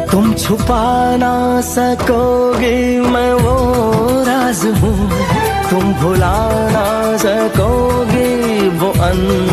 तुम छुपा ना सकोगे मैं वो राज हूँ, तुम भुला ना सकोगे वो